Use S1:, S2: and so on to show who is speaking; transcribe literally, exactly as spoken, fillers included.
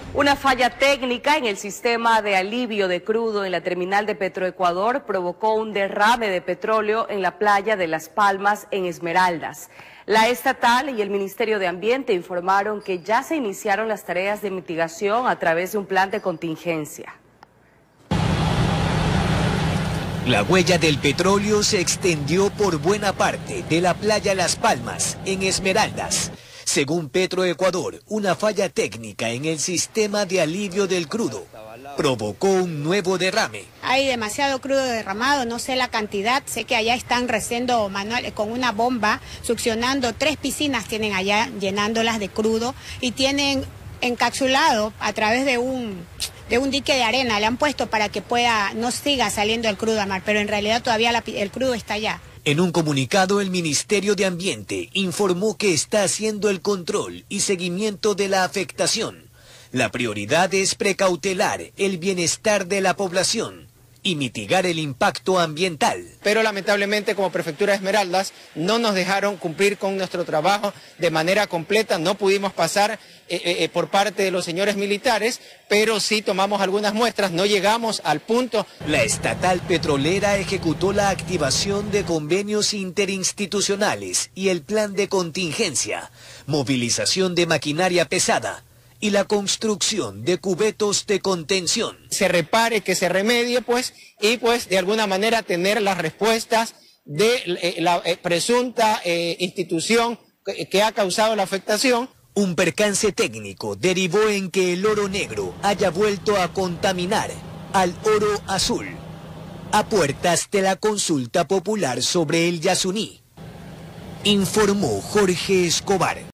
S1: Una falla técnica en el sistema de alivio de crudo en la terminal de Petroecuador provocó un derrame de petróleo en la playa de Las Palmas, en Esmeraldas. La estatal y el Ministerio de Ambiente informaron que ya se iniciaron las tareas de mitigación a través de un plan de contingencia.
S2: La huella del petróleo se extendió por buena parte de la playa Las Palmas, en Esmeraldas. Según Petroecuador, una falla técnica en el sistema de alivio del crudo provocó un nuevo derrame.
S3: Hay demasiado crudo derramado, no sé la cantidad, sé que allá están reciendo manual, con una bomba, succionando, tres piscinas tienen allá, llenándolas de crudo, y tienen encapsulado a través de un, de un dique de arena, le han puesto para que pueda, no siga saliendo el crudo al mar, pero en realidad todavía la, el crudo está allá.
S2: En un comunicado, el Ministerio de Ambiente informó que está haciendo el control y seguimiento de la afectación. La prioridad es precautelar el bienestar de la población y mitigar el impacto ambiental.
S4: Pero lamentablemente, como Prefectura de Esmeraldas, no nos dejaron cumplir con nuestro trabajo de manera completa, no pudimos pasar eh, eh, por parte de los señores militares, pero sí tomamos algunas muestras, no llegamos al punto.
S2: La estatal petrolera ejecutó la activación de convenios interinstitucionales y el plan de contingencia, movilización de maquinaria pesada y la construcción de cubetos de contención.
S4: Se repare, que se remedie, pues, y pues de alguna manera tener las respuestas de eh, la eh, presunta eh, institución que, que ha causado la afectación.
S2: Un percance técnico derivó en que el oro negro haya vuelto a contaminar al oro azul, a puertas de la consulta popular sobre el Yasuní, informó Jorge Escobar.